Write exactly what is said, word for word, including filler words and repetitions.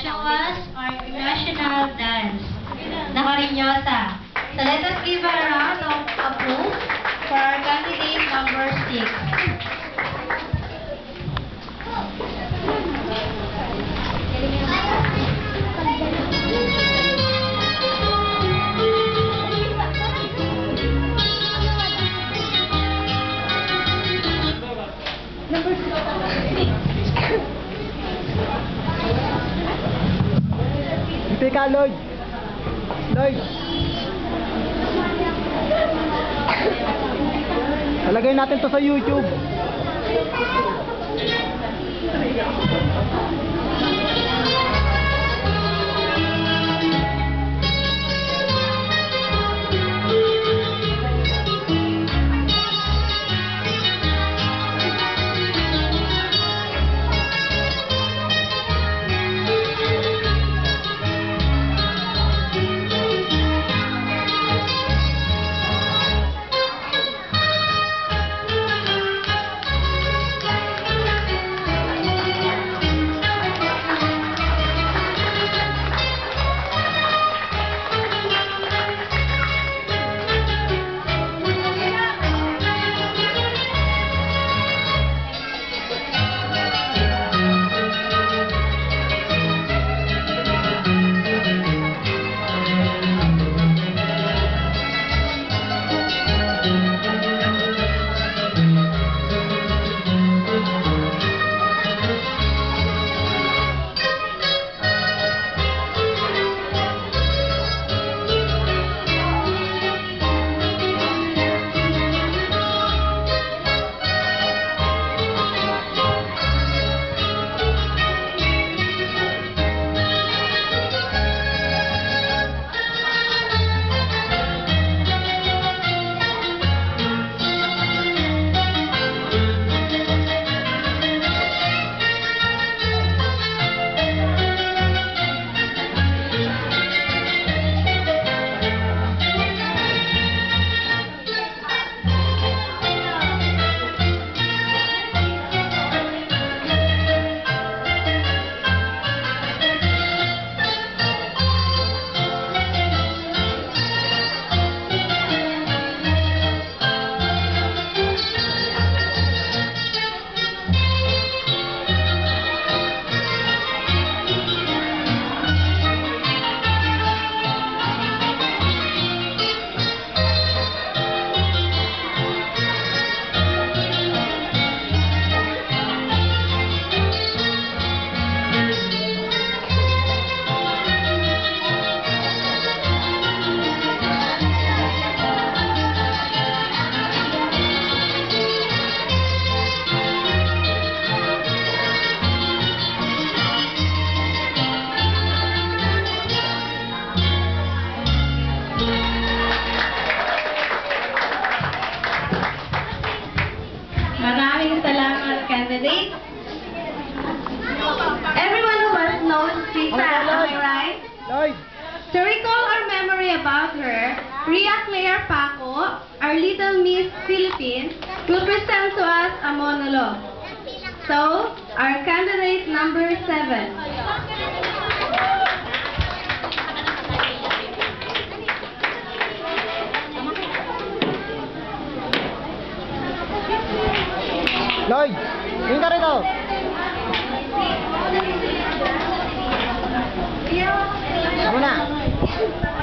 show us our national dance, the Cariñosa. So let us give a round of applause for our candidate number six. Hindi ka, Lloyd. Lloyd. Talagay natin to sa YouTube. Candidate. Everyone who was known Tita, am I right? Lloyd. To recall our memory about her, Ria Claire Paco, our Little Miss Philippines, will present to us a monologue. So, our candidate number seven. Lloyd, tingin ka rito. Ano na?